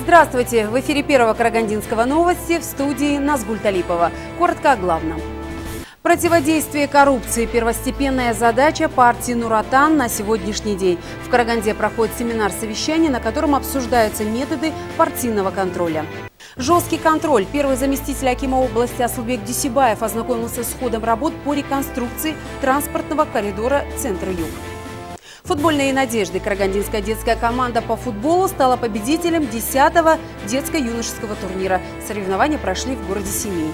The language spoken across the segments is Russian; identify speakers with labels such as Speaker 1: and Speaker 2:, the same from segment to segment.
Speaker 1: Здравствуйте! В эфире Первого Карагандинского новости, в студии Назгуль Талипова. Коротко о главном. Противодействие коррупции – первостепенная задача партии Нур-Отан на сегодняшний день. В Караганде проходит семинар-совещание, на котором обсуждаются методы партийного контроля. Жесткий контроль. Первый заместитель акима области Асылбек Дюсибаев ознакомился с ходом работ по реконструкции транспортного коридора Центр-Юг. Футбольные надежды. Карагандинская детская команда по футболу стала победителем 10-го детско-юношеского турнира. Соревнования прошли в городе Семей.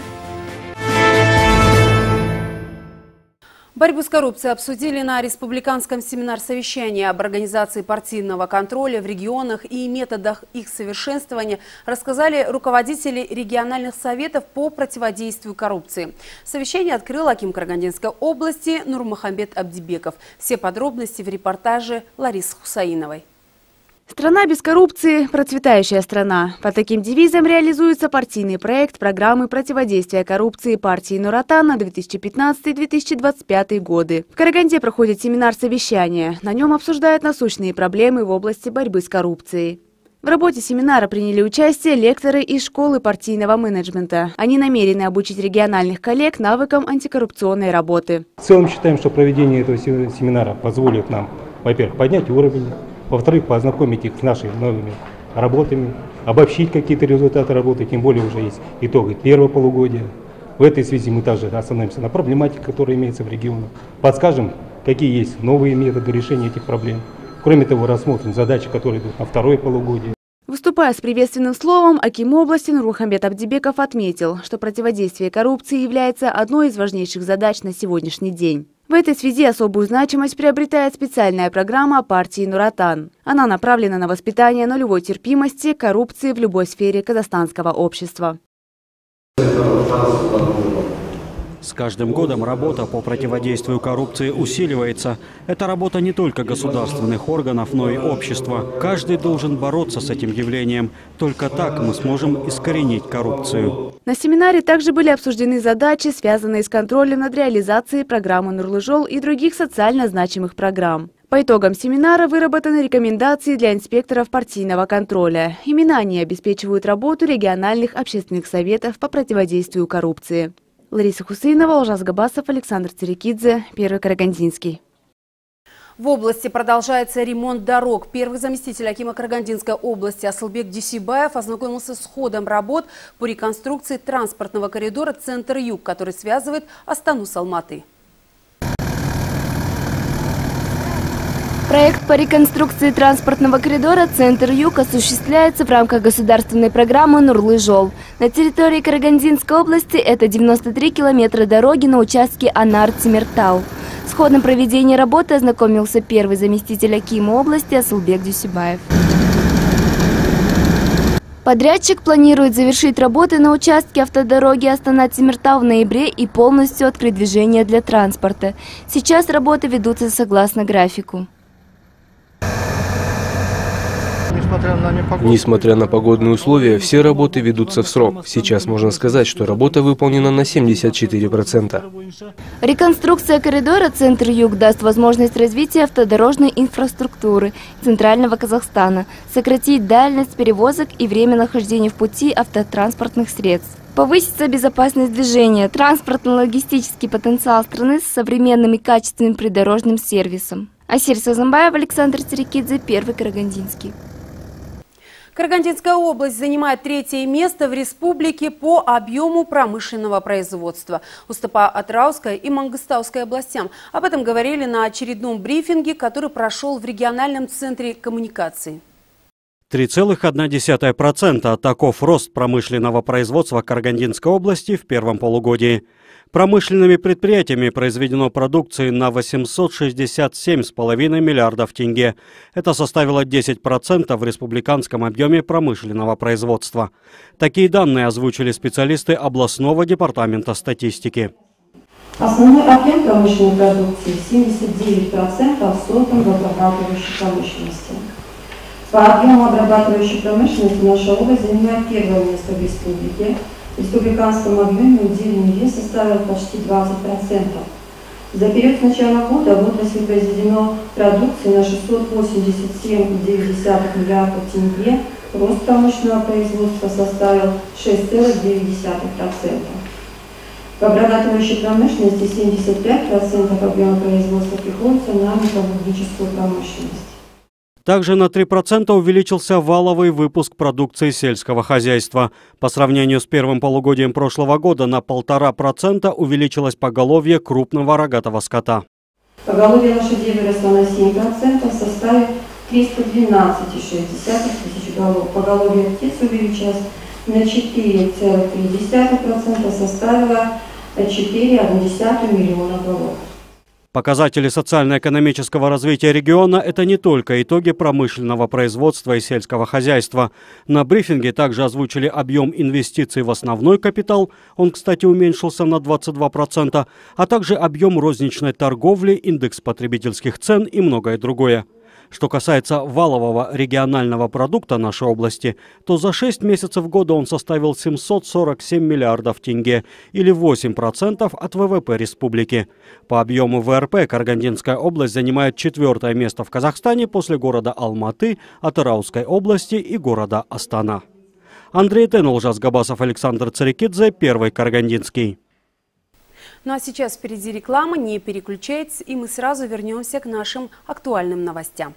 Speaker 1: Борьбу с коррупцией обсудили на республиканском семинар-совещании. Об организации партийного контроля в регионах и методах их совершенствования рассказали руководители региональных советов по противодействию коррупции. Совещание открыл аким Карагандинской области Нурмухамбет Абдибеков. Все подробности в репортаже Ларисы Хусаиновой.
Speaker 2: Страна без коррупции – процветающая страна. По таким девизам реализуется партийный проект программы противодействия коррупции партии Нур-Отан на 2015-2025 годы. В Караганде проходит семинар-совещание. На нем обсуждают насущные проблемы в области борьбы с коррупцией. В работе семинара приняли участие лекторы из школы партийного менеджмента. Они намерены обучить региональных коллег навыкам антикоррупционной работы.
Speaker 3: В целом считаем, что проведение этого семинара позволит нам, во-первых, поднять уровень, во-вторых, познакомить их с нашими новыми работами, обобщить какие-то результаты работы, тем более уже есть итоги первого полугодия. В этой связи мы также остановимся на проблематике, которая имеется в регионах, подскажем, какие есть новые методы решения этих проблем. Кроме того, рассмотрим задачи, которые идут на второе полугодие.
Speaker 2: Выступая с приветственным словом, аким области Нурмухамбет Абдибеков отметил, что противодействие коррупции является одной из важнейших задач на сегодняшний день. В этой связи особую значимость приобретает специальная программа партии Нур-Отан. Она направлена на воспитание нулевой терпимости к коррупции в любой сфере казахстанского общества.
Speaker 4: С каждым годом работа по противодействию коррупции усиливается. Это работа не только государственных органов, но и общества. Каждый должен бороться с этим явлением. Только так мы сможем искоренить коррупцию.
Speaker 2: На семинаре также были обсуждены задачи, связанные с контролем над реализацией программы Нурлы-Жол и других социально значимых программ. По итогам семинара выработаны рекомендации для инспекторов партийного контроля. Именно они обеспечивают работу региональных общественных советов по противодействию коррупции. Лариса Хусаинова, Олжас Габасов, Александр Цирикидзе, Первый Карагандинский.
Speaker 1: В области продолжается ремонт дорог. Первый заместитель акима Карагандинской области Асылбек Дюсибаев ознакомился с ходом работ по реконструкции транспортного коридора Центр-Юг, который связывает Астану с Алматы.
Speaker 5: Проект по реконструкции транспортного коридора «Центр-Юг» осуществляется в рамках государственной программы «Нурлы-Жол». На территории Карагандинской области это 93 километра дороги на участке Анар-Тимиртау. С ходом проведения работы ознакомился первый заместитель акима области Асылбек Дюсибаев. Подрядчик планирует завершить работы на участке автодороги Астана-Тимиртау в ноябре и полностью открыть движение для транспорта. Сейчас работы ведутся согласно графику.
Speaker 6: Несмотря на погодные условия, все работы ведутся в срок. Сейчас можно сказать, что работа выполнена на 74%.
Speaker 5: Реконструкция коридора Центр-Юг даст возможность развития автодорожной инфраструктуры Центрального Казахстана, сократить дальность перевозок и время нахождения в пути автотранспортных средств. Повысится безопасность движения, транспортно-логистический потенциал страны с современным и качественным придорожным сервисом. Асир Сазамбаев, Александр Цирикидзе, Первый Карагандинский.
Speaker 1: Карагандинская область занимает 3-е место в республике по объему промышленного производства. Уступая Атырауская и Мангыстауской областям. Об этом говорили на очередном брифинге, который прошел в региональном центре коммуникаций.
Speaker 4: 3,1% таков рост промышленного производства Карагандинской области в первом полугодии. Промышленными предприятиями произведено продукции на 867,5 миллиардов тенге. Это составило 10% в республиканском объеме промышленного производства. Такие данные озвучили специалисты областного департамента статистики.
Speaker 7: Основной объем промышленной продукции 79% создан в обрабатывающей промышленности. По объему обрабатывающей промышленности наша область занимает первое место в республике. В республиканском объеме удельный вес составил почти 20%. За период с начала года в отрасли произведено продукции на 687,9 миллиардов тенге, Рост промышленного производства составил 6,9%. В обрабатывающей промышленности 75% объема производства приходится на металлургическую промышленность.
Speaker 4: Также на 3% увеличился валовый выпуск продукции сельского хозяйства. По сравнению с первым полугодием прошлого года на 1,5% увеличилось поголовье крупного рогатого скота.
Speaker 7: Поголовье лошадей выросло на 7%, в составе 312,6 тысяч голов. Поголовье птиц увеличилось на 4,3%, составило 4,1 миллиона голов.
Speaker 4: Показатели социально-экономического развития региона – это не только итоги промышленного производства и сельского хозяйства. На брифинге также озвучили объем инвестиций в основной капитал, он, кстати, уменьшился на 22%, а также объем розничной торговли, индекс потребительских цен и многое другое. Что касается валового регионального продукта нашей области, то за 6 месяцев года он составил 747 миллиардов тенге, или 8% от ВВП республики. По объему ВРП Карагандинская область занимает 4-е место в Казахстане после города Алматы, Атырауской области и города Астана. Андрей Тен, Ужас Габасов, Александр Царикидзе, Первый Карагандинский.
Speaker 1: Ну а сейчас впереди реклама, не переключайтесь, и мы сразу вернемся к нашим актуальным новостям.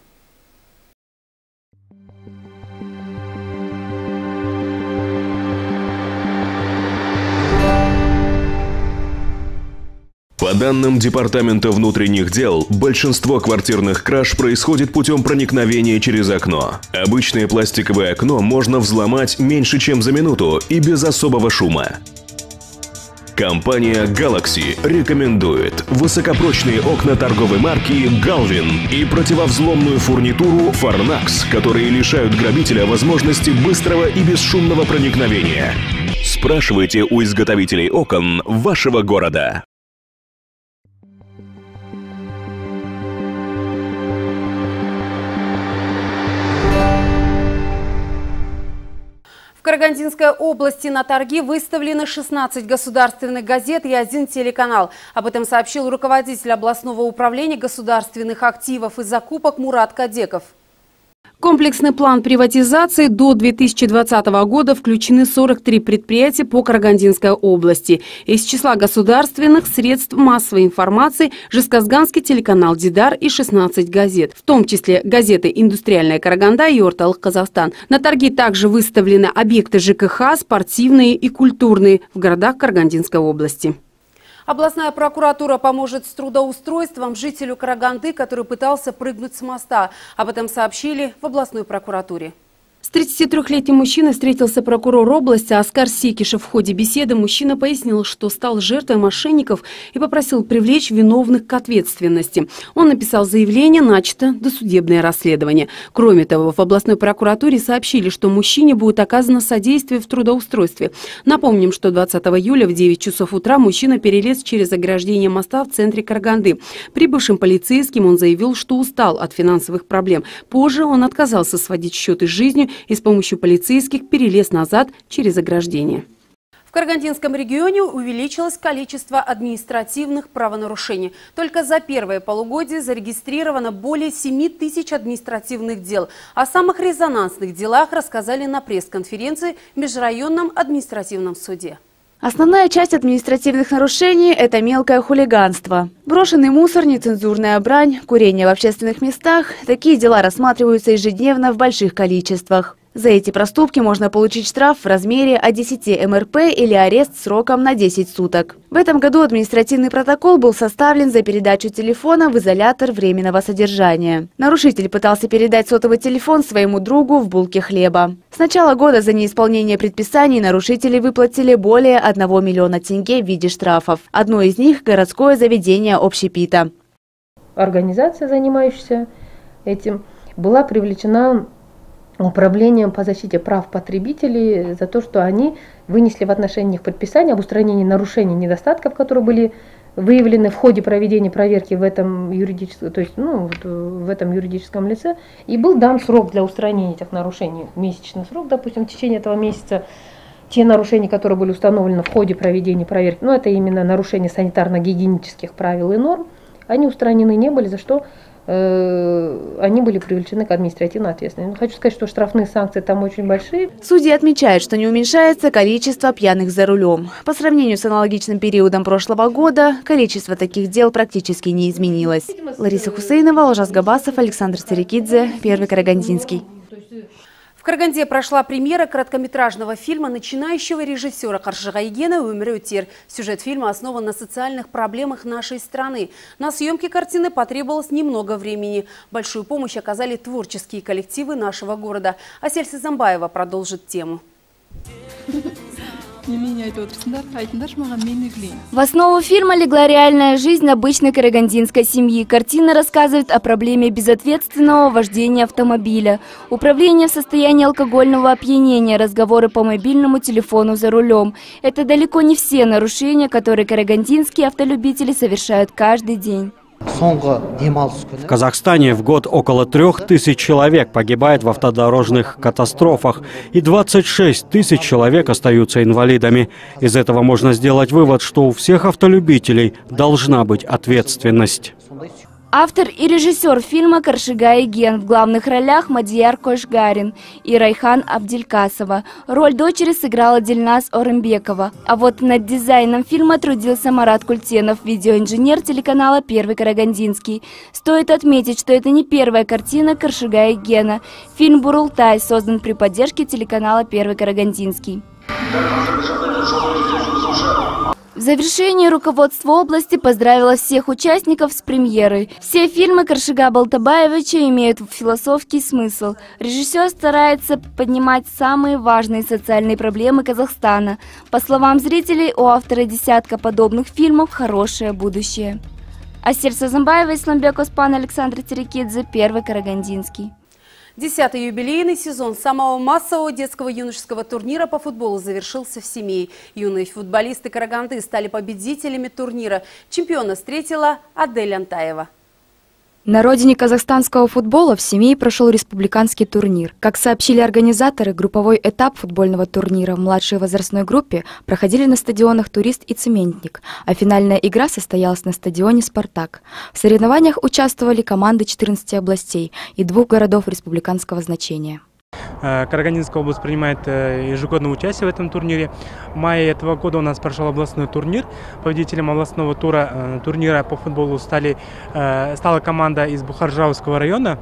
Speaker 8: По данным Департамента внутренних дел, большинство квартирных краж происходит путем проникновения через окно. Обычное пластиковое окно можно взломать меньше, чем за минуту и без особого шума. Компания Galaxy рекомендует высокопрочные окна торговой марки Galvin и противовзломную фурнитуру Farnax, которые лишают грабителя возможности быстрого и бесшумного проникновения. Спрашивайте у изготовителей окон вашего города.
Speaker 1: В Карагандинской области на торги выставлены 16 государственных газет и 1 телеканал. Об этом сообщил руководитель областного управления государственных активов и закупок Мурат Кадеков. Комплексный план приватизации до 2020 года включены 43 предприятия по Карагандинской области. Из числа государственных средств массовой информации Жезказганский телеканал «Дидар» и 16 газет, в том числе газеты «Индустриальная Караганда» и «Орталық Казахстан». На торги также выставлены объекты ЖКХ, спортивные и культурные в городах Карагандинской области. Областная прокуратура поможет с трудоустройством жителю Караганды, который пытался прыгнуть с моста. Об этом сообщили в областной прокуратуре. С 33-летним мужчиной встретился прокурор области Оскар Секишев. В ходе беседы мужчина пояснил, что стал жертвой мошенников и попросил привлечь виновных к ответственности. Он написал заявление, начато досудебное расследование. Кроме того, в областной прокуратуре сообщили, что мужчине будет оказано содействие в трудоустройстве. Напомним, что 20 июля в 9 часов утра мужчина перелез через ограждение моста в центре Караганды. Прибывшим полицейским он заявил, что устал от финансовых проблем. Позже он отказался сводить счеты с жизнью и с помощью полицейских перелез назад через ограждение. В Карагандинском регионе увеличилось количество административных правонарушений. Только за первое полугодие зарегистрировано более 7 тысяч административных дел. О самых резонансных делах рассказали на пресс-конференции в Межрайонном административном суде.
Speaker 2: Основная часть административных нарушений – это мелкое хулиганство. Брошенный мусор, нецензурная брань, курение в общественных местах – такие дела рассматриваются ежедневно в больших количествах. За эти проступки можно получить штраф в размере от 10 МРП или арест сроком на 10 суток. В этом году административный протокол был составлен за передачу телефона в изолятор временного содержания. Нарушитель пытался передать сотовый телефон своему другу в булке хлеба. С начала года за неисполнение предписаний нарушители выплатили более 1 миллиона тенге в виде штрафов. Одно из них – городское заведение общепита.
Speaker 9: Организация, занимающаяся этим, была привлечена управлением по защите прав потребителей за то, что они вынесли в отношении их предписания об устранении нарушений, недостатков, которые были выявлены в ходе проведения проверки в этом юридическом, то есть, в этом юридическом лице, и был дан срок для устранения этих нарушений, месячный срок, допустим, в течение этого месяца. Те нарушения, которые были установлены в ходе проведения проверки, это именно нарушение санитарно-гигиенических правил и норм, они устранены не были, за что они были привлечены к административной ответственности. Но хочу сказать, что штрафные санкции там очень большие.
Speaker 2: Судьи отмечают, что не уменьшается количество пьяных за рулем. По сравнению с аналогичным периодом прошлого года, количество таких дел практически не изменилось. Лариса Хусейнова, Олжас Габасов, Александр Царикидзе, Первый Карагандинский.
Speaker 1: В Караганде прошла премьера короткометражного фильма начинающего режиссера Каршыга Айгена «Өмір өтер». Сюжет фильма основан на социальных проблемах нашей страны. На съемки картины потребовалось немного времени. Большую помощь оказали творческие коллективы нашего города. Асель Сазамбаева продолжит тему.
Speaker 5: В основу фильма легла реальная жизнь обычной карагандинской семьи. Картина рассказывает о проблеме безответственного вождения автомобиля, управления в состоянии алкогольного опьянения, разговоры по мобильному телефону за рулем. Это далеко не все нарушения, которые карагандинские автолюбители совершают каждый день.
Speaker 4: В Казахстане в год около 3000 человек погибает в автодорожных катастрофах, и 26 тысяч человек остаются инвалидами. Из этого можно сделать вывод, что у всех автолюбителей должна быть ответственность.
Speaker 5: Автор и режиссер фильма Каршыга Айген. В главных ролях Мадияр Кошгарин и Райхан Абдилькасова. Роль дочери сыграла Дильназ Орымбекова. А вот над дизайном фильма трудился Марат Культенов, видеоинженер телеканала «Первый Карагандинский». Стоит отметить, что это не первая картина Каршыга Айгена. Фильм «Бурултай» создан при поддержке телеканала «Первый Карагандинский». В завершении руководство области поздравило всех участников с премьерой. Все фильмы Каршыга Балтабаевича имеют философский смысл. Режиссер старается поднимать самые важные социальные проблемы Казахстана. По словам зрителей, у автора десятка подобных фильмов хорошее будущее. Асель Сазамбаева, Исламбек Оспан, Александр Царикидзе, Первый Карагандинский.
Speaker 1: 10-й юбилейный сезон самого массового детского юношеского турнира по футболу завершился в Семее. Юные футболисты Караганды стали победителями турнира. Чемпиона встретила Адель Антаева.
Speaker 10: На родине казахстанского футбола в Семее прошел республиканский турнир. Как сообщили организаторы, групповой этап футбольного турнира в младшей возрастной группе проходили на стадионах «Турист» и «Цементник», а финальная игра состоялась на стадионе «Спартак». В соревнованиях участвовали команды 14 областей и 2 городов республиканского значения.
Speaker 11: Карагандинская область принимает ежегодное участие в этом турнире. В мае этого года у нас прошел областной турнир. Победителем областного турнира по футболу стала команда из Бухаржауского района.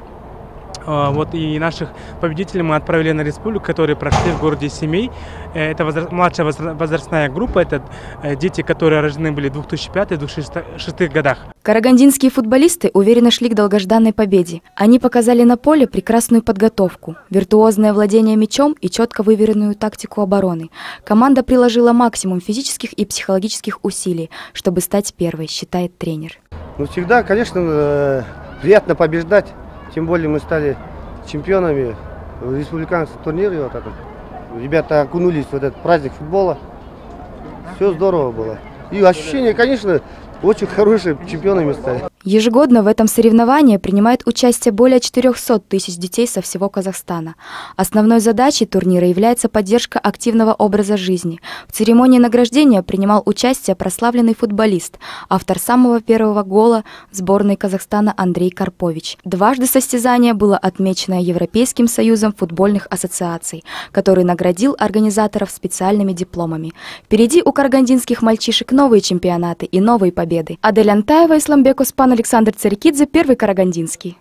Speaker 11: И наших победителей мы отправили на республику, которые прошли в городе Семей. Это младшая возрастная группа, это дети, которые рождены были в 2005-2006 годах.
Speaker 10: Карагандинские футболисты уверенно шли к долгожданной победе. Они показали на поле прекрасную подготовку, виртуозное владение мячом и четко выверенную тактику обороны. Команда приложила максимум физических и психологических усилий, чтобы стать первой, считает тренер.
Speaker 12: Всегда, конечно, приятно побеждать. Тем более мы стали чемпионами в республиканском турнире. Ребята окунулись в этот праздник футбола. Все здорово было. И ощущения, конечно, очень хорошие, чемпионами стали.
Speaker 10: Ежегодно в этом соревновании принимает участие более 400 тысяч детей со всего Казахстана. Основной задачей турнира является поддержка активного образа жизни. В церемонии награждения принимал участие прославленный футболист, автор самого первого гола сборной Казахстана Андрей Карпович. Дважды состязание было отмечено Европейским союзом футбольных ассоциаций, который наградил организаторов специальными дипломами. Впереди у карагандинских мальчишек новые чемпионаты и новые победы. Адель Антаева, Исламбек Оспан, Александр Царикидзе, Первый Карагандинский.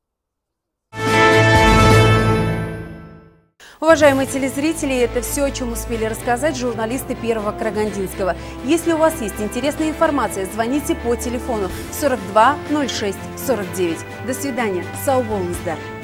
Speaker 1: Уважаемые телезрители, это все, о чем успели рассказать журналисты Первого Карагандинского. Если у вас есть интересная информация, звоните по телефону 42 06 49. До свидания. Сау болыңыздар.